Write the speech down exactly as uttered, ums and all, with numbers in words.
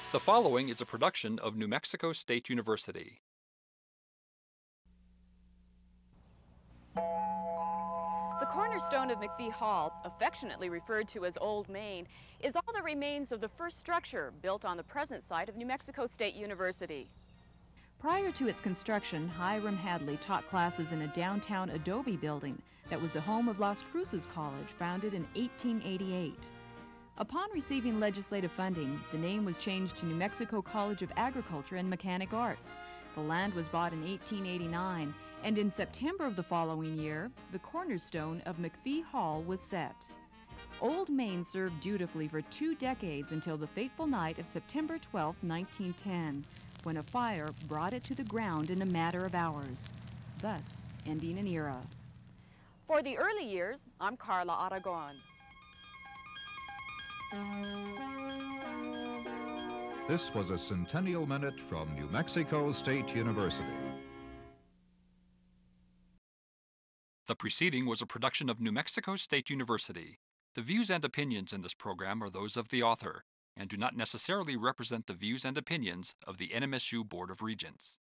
The following is a production of New Mexico State University. The cornerstone of McPhee Hall, affectionately referred to as Old Main, is all that remains of the first structure built on the present site of New Mexico State University. Prior to its construction, Hiram Hadley taught classes in a downtown adobe building that was the home of Las Cruces College, founded in eighteen eighty-eight. Upon receiving legislative funding, the name was changed to New Mexico College of Agriculture and Mechanic Arts. The land was bought in eighteen eighty-nine, and in September of the following year, the cornerstone of McPhee Hall was set. Old Main served dutifully for two decades until the fateful night of September twelfth, nineteen ten, when a fire brought it to the ground in a matter of hours, thus ending an era. For the early years, I'm Carla Aragon. This was a Centennial Minute from New Mexico State University. The preceding was a production of New Mexico State University. The views and opinions in this program are those of the author and do not necessarily represent the views and opinions of the N M S U Board of Regents.